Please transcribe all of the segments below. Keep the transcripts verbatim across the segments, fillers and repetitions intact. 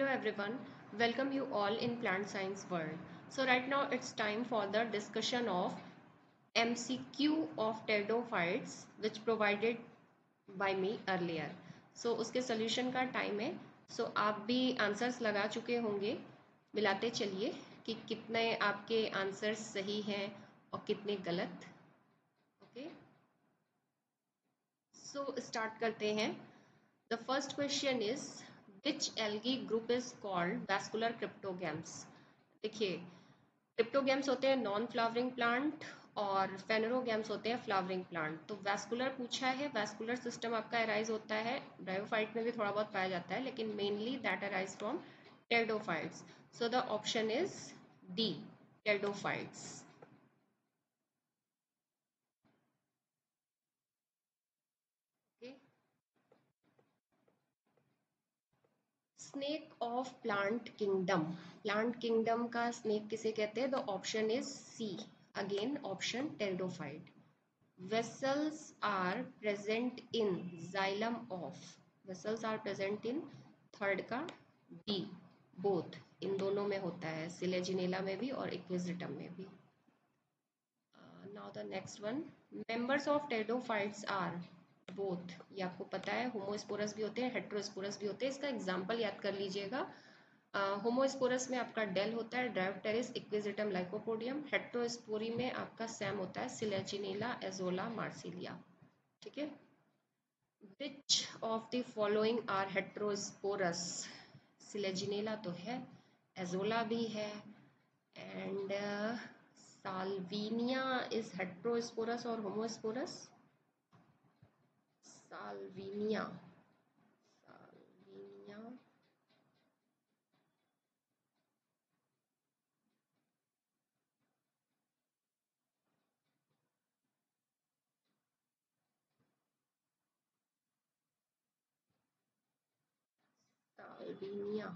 Hello everyone, welcome you all in Plant Science World. So right now it's time for the discussion of M C Q of pteridophytes which provided by me earlier. So उसके solution का time है. So आप भी answers लगा चुके होंगे. मिलाते चलिए कि कितने आपके answers सही हैं और कितने गलत. Okay. So start करते हैं. The first question is which algae group is called vascular cryptogams? देखिए क्रिप्टोगैम्स होते हैं नॉन फ्लावरिंग प्लांट और फेनरोगैम्स होते हैं फ्लावरिंग प्लांट. तो वैस्कुलर पूछा है. वैस्कुलर सिस्टम आपका अराइज होता है ब्रायोफाइट में भी थोड़ा बहुत पाया जाता है लेकिन mainly that arise from pteridophytes. So the option is D pteridophytes. Okay. Snake of plant kingdom. Plant kingdom का स्नेक किसे कहते हैं? The option is C again option pteridophyte. Vessels are present in xylem of. Vessels are present in third का D both. इन दोनों में होता है सिलेजिनेला में भी और इक्विजिटम में भी. Now the next one. Members of pteridophytes are both. ये आपको पता है होमोस्पोरस भी होते हैं हेट्रोस्पोरस भी होते हैं. इसका एग्जांपल याद कर लीजिएगा. होमोस्पोरस uh, में आपका डेल होता है ड्रायोप्टेरिस इक्विजिटम लाइकोपोडियम. हेट्रोस्पोरी में आपका सैम होता है सिलेजिनेला एजोला मार्सिलिया. ठीक है. Which of the following are heterosporous? Selaginella तो है, एजोला भी है एंड साल्विनिया इज हेट्रोस्पोरस और homosporous. Salvinia Salvinia Salvinia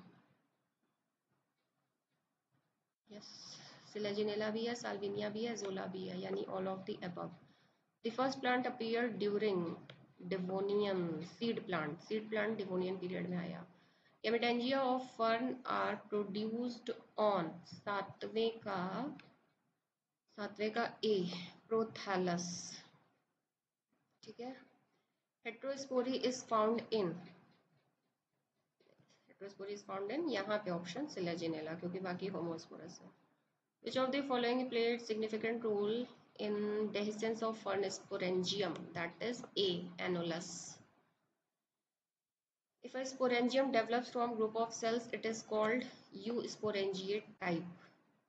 yes. Selaginella भी है, साल्विनिया भी है, जोला भी है, यानी all of the above. The first plant appear during Devonian. Seed plant seed plant Devonian period में आया. Gametangia of fern are produced on. सातवें का सातवें का ए प्रोथैलस. ठीक है. Heterospory is found in. Heterospory is found in यहाँ पे ऑप्शन सिलेजिनेला क्योंकि बाकी होमोस्पोरस है. Which of the following played significant role in dehiscence of fern sporangium? That is A. Annulus. If a sporangium develops from group of cells, it is called eusporangiate type.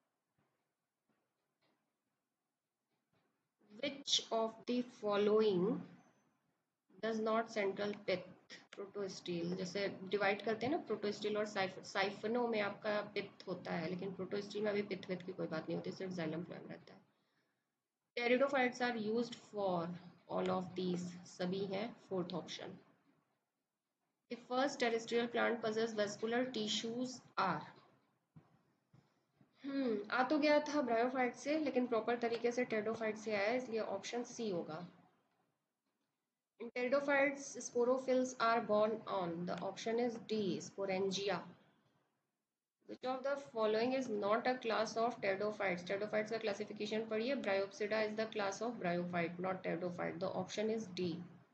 Which of the following does not central pith? Protostele. जैसे divide करते हैं ना protostele और साइफनो में आपका पित्त होता है लेकिन प्रोटोस्टील में अभी पित्त वित्त की कोई बात नहीं होती, सिर्फ जाइलम फ्लोएम रहता है. Pteridophytes are used for all of these. सभी हैं fourth option. The first terrestrial plant possess vascular tissues are. हम्म आ तो गया था ब्रायोफाइट से लेकिन प्रॉपर तरीके से टेरिडोफाइट से आया इसलिए ऑप्शन सी होगा. In pteridophytes, sporophylls are born on. The option is D. Sporangia. Which of the following is not a class of pteridophytes? Pteridophytes का classification पढ़िए. Bryopsida is the class of bryophyte, not pteridophyte. The option is D.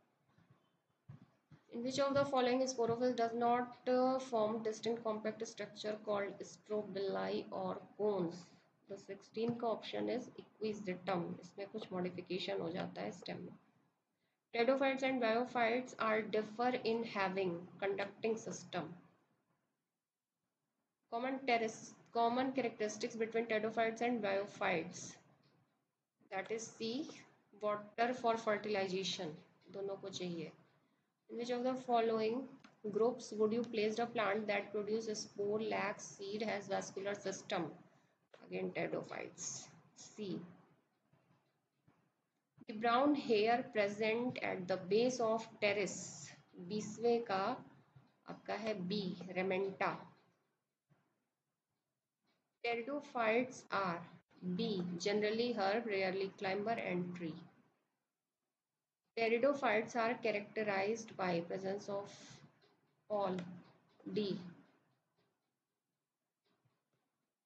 In which of the following sporophyll does not uh, form distinct compact structure called strobili or cones? The sixteen का option is equisetum. इसमें कुछ modification हो जाता है stem में. Pteridophytes and biophytes are differ in having conducting system. Common, common characteristics between pteridophytes and biophytes. That is C. Water for fertilization. दोनों को चाहिए. In which of the following groups would you place a plant that produces spore, lax, seed, has vascular system? Again pteridophytes. C. The brown hair present at the base of terrace. बीसवें का आपका है B. Rementa. Pteridophytes are B. Generally herb, rarely climber and tree. Pteridophytes are characterized by presence of all. D.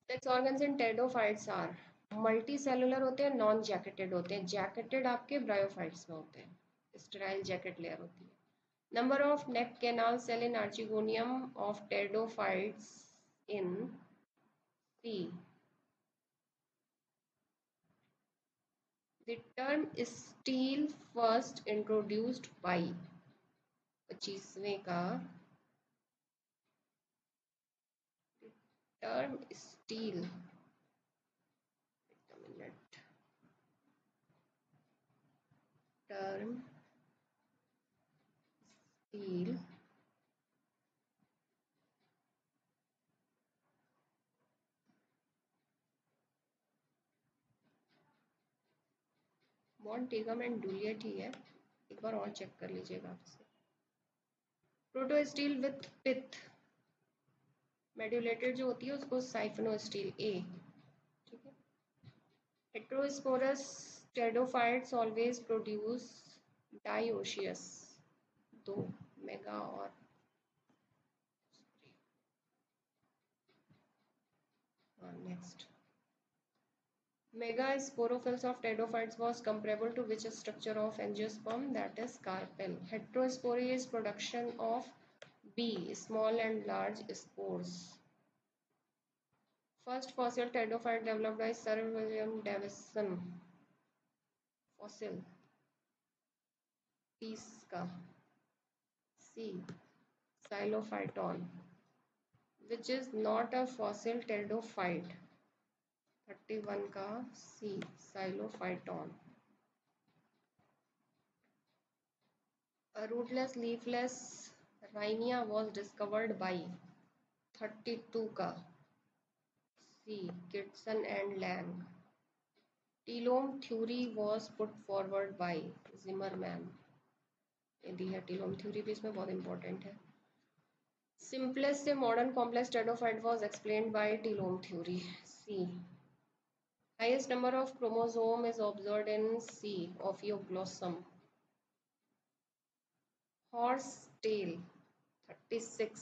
Sex organs in pteridophytes are multicellular होते हैं, non jacketed होते हैं। Jacketed आपके bryophytes में होते हैं, स्टेराइल जैकेट लेयर होती है। Number of neck canal cell in archegonium of pteridophytes in C. The term steel first introduced by पच्चीसवें का term steel a minute term steel मॉन्टेगम एंड डुलियट ही है, एक बार और चेक कर लीजिएगा आपसे। Protostele with pith medullated जो होती है उसको साइफनो स्टील ए, ठीक है। Heterosporous pteridophytes always produce dioecious, दो मेगा और next Megasporophils of pteridophytes was comparable to which structure of angiosperm? That is carpel. Heterospory is production of B, small and large spores. First fossil pteridophyte developed by Sir William Davison. Fossil. तीस का C. Xylophyton, which is not a fossil pteridophyte. thirty-one का C. Xylophyton. A rootless, leafless rhinia was discovered by thirty-two का C. Kitson and Lang. Telome theory was put forward by Zimmerman. ये दी है टीलोम theory भी इसमें बहुत important है। Simplest से modern complex pteridophyte was explained by Telome theory. C. Highest number of chromosome is observed in C. Ophioglossum. Horse tail thirty-six.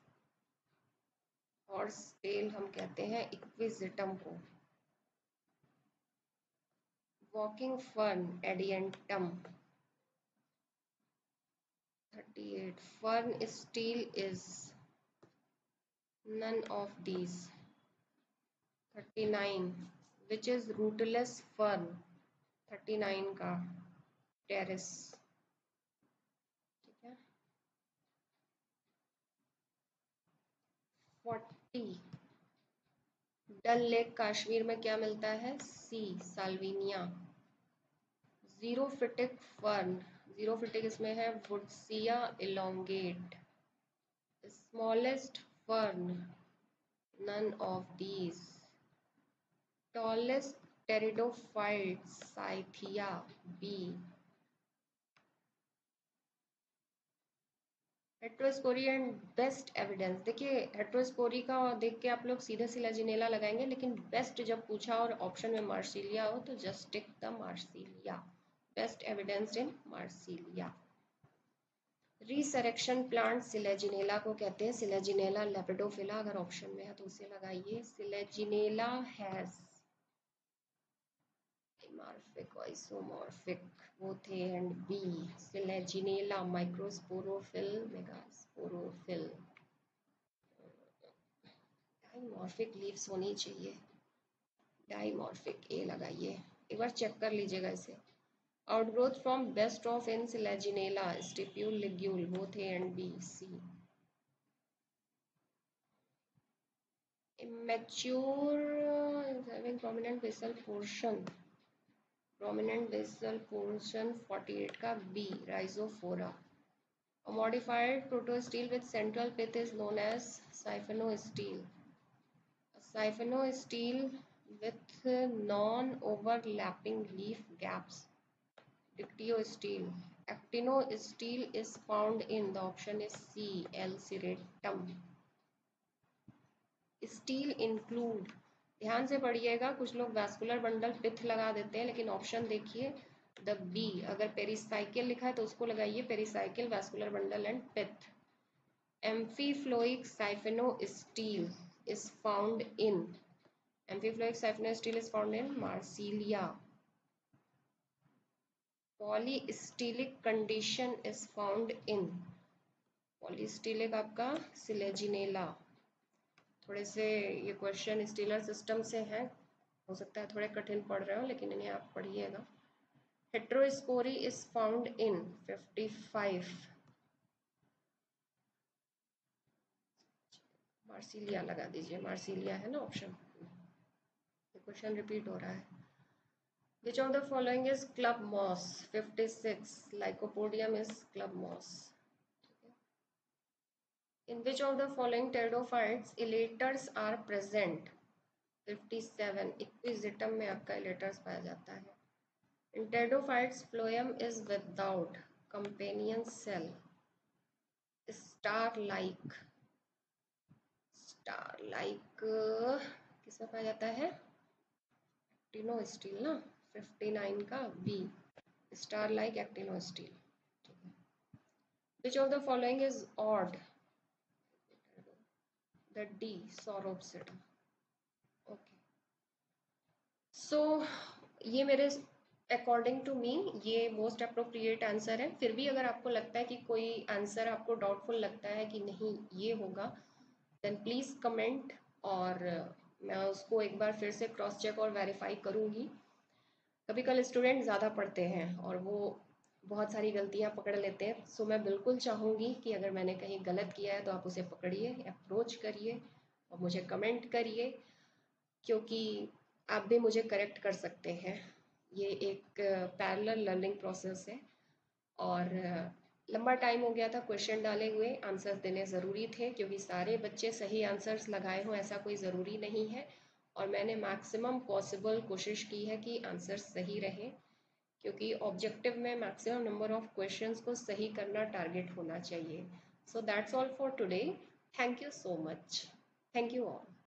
Horse tail हम कहते हैं इक्विजिटम को। Walking fern Adiantum thirty-eight. Fern stele is none of these. thirty-nine. Which is rootless fern thirty-nine का terrace, ठीक है। forty. डल lake Kashmir में क्या मिलता है? C. Salvinia. Xerophytic fern, xerophytic इसमें है Woodsia elongate. Smallest fern none of these. Tallest pteridophyte Cyathea B. Heterospory and best evidence, देखिए हेट्रोस्पोरी का देख के आप लोग सीधे सिलेजिनेला लगाएंगे, लेकिन बेस्ट जब पूछा और ऑप्शन में मार्सिलिया हो तो just tick the Marsilea. Best evidence in Marsilea. Resurrection plant Selaginella को कहते हैं, सिलेजिनेला लेपिडोफिला, अगर ऑप्शन में है तो उसे लगाइए। Selaginella has dimorphic isomorphic both A and B. Selaginella microsporophyll megasporophyll. Dimorphic leaves होनी चाहिए, डाइमॉर्फिक ए लगाइए, एक बार चेक कर लीजिएगा इसे। Outgrowth from best of in Selaginella stipule ligule both A and B C. Immature is having prominent basal portion, prominent basal portion forty-eight का B. Rhizophora. A modified protostele with central pith is known as siphonostele. A siphonostele with non-overlapping leaf gaps. Dictyostele. Actinostele is found in, the option is C. L. serratum. Stele include, ध्यान से पढ़िएगा, कुछ लोग vascular bundle पिथ लगा देते हैं, लेकिन option देखिए द बी। अगर पेरिसाइकिल लिखा है तो उसको लगाइए, pericycle vascular bundle and pith. Amphiphloic siphonostele is found in Amphiploic saphenous steel is found in Marsilia. Polystylic condition is found in Polystylic आपका Selaginella. थोड़े से ये क्वेश्चन स्टीलर सिस्टम से हैं, हो सकता है थोड़े कठिन पढ़ रहे हो, लेकिन इन्हें आप पढ़िएगा. Heterospory is found in fifty five. Marsilea लगा दीजिए, मार्सिलिया है ना ऑप्शन. क्वेश्चन रिपीट हो रहा है. Which of the following is club moss? fifty-six. Lycopodium is club moss. In which of the following pteridophytes elaters are present? fifty-seven. Equisetum में आपका elaters पाया जाता है. In pteridophytes, phloem is without companion cell. Star-like. Star-like किसमें पाया जाता है? Actinostele ना. fifty-nine का B. Star-like actinostele. Which of the following is odd? The D. Sauropsida. Okay. So ये मेरे अकॉर्डिंग टू मी ये मोस्ट अप्रोप्रिएट आंसर है. फिर भी अगर आपको लगता है कि कोई आंसर आपको डाउटफुल लगता है कि नहीं ये होगा, देन प्लीज़ कमेंट और मैं उसको एक बार फिर से क्रॉस चेक और वेरीफाई करूँगी. कभी कल स्टूडेंट ज़्यादा पढ़ते हैं और वो बहुत सारी गलतियाँ पकड़ लेते हैं. सो मैं बिल्कुल चाहूँगी कि अगर मैंने कहीं गलत किया है तो आप उसे पकड़िए, अप्रोच करिए और मुझे कमेंट करिए, क्योंकि आप भी मुझे करेक्ट कर सकते हैं. ये एक पैरेलल लर्निंग प्रोसेस है और लंबा टाइम हो गया था क्वेश्चन डाले हुए. आंसर्स देने ज़रूरी थे क्योंकि सारे बच्चे सही आंसर्स लगाए हों ऐसा कोई ज़रूरी नहीं है, और मैंने मैक्सिमम पॉसिबल कोशिश की है कि आंसर सही रहे, क्योंकि ऑब्जेक्टिव में मैक्सिमम नंबर ऑफ क्वेश्चंस को सही करना टारगेट होना चाहिए. So that's all for today. Thank you so much. Thank you all.